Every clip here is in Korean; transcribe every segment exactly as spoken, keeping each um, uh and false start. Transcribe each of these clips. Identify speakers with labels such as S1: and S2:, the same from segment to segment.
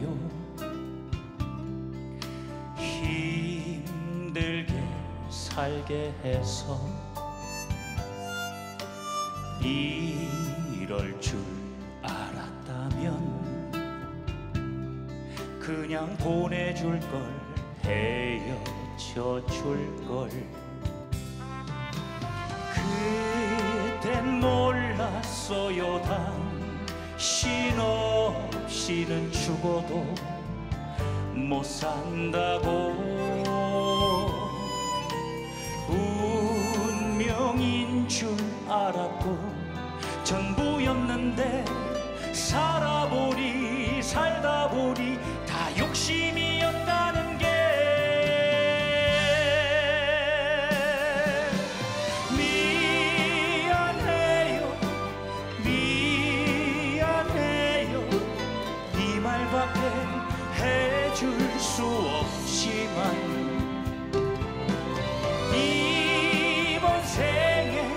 S1: 힘들게 살게 해서 이럴 줄 알았다면 그냥 보내줄 걸, 헤어져 줄 걸. 그땐 몰랐어요. 당신 없이는 죽어도 못 산다고. 운명인 줄 알았고 전부였는데 살아보니 살다보니 다 욕심이었다는 게. 미안해요 미안해요 이 말밖에 해줄 수 없지만 이번 생에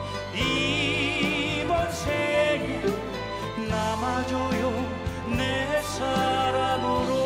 S1: 이번 생에 남아줘요 내 사랑으로.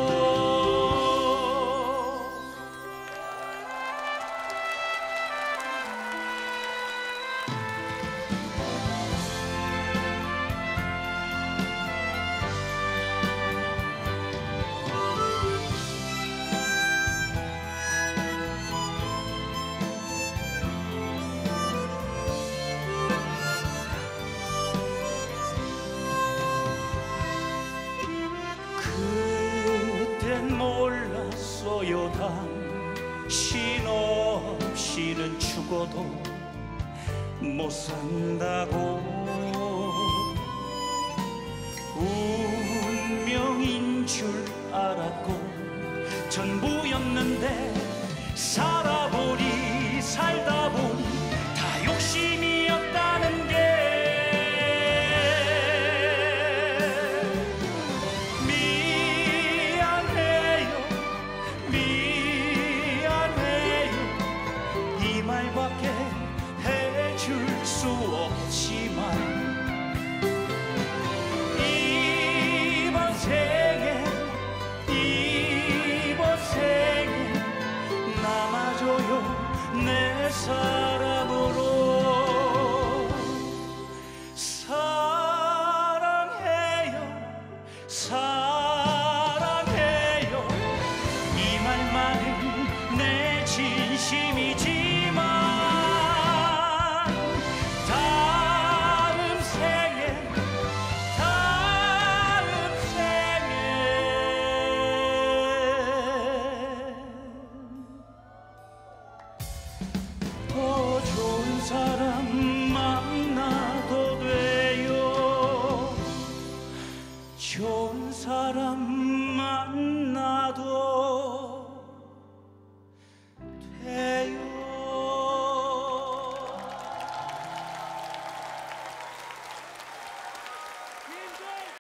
S1: 그땐 몰랐어요. 당신 없이는 죽어도 못 산다고. 운명인 줄 알았고 전부였는데 살아보니 살다보니 다 욕심이었다는 게. 말밖에 해줄 수 없지만 이번 생에 이번 생에 남아줘요 내 사랑으로. 사랑해요 사랑해요 이 말만은 내 진심이지. 더 좋은 사람 만나도 돼요. 좋은 사람 만나도 돼요.